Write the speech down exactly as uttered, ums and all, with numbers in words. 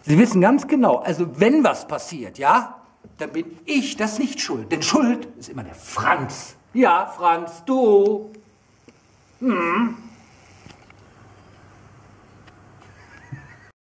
Sie wissen ganz genau, also wenn was passiert, ja, dann bin ich das nicht schuld. Denn Schuld ist immer der Franz. Ja, Franz, du. Hm.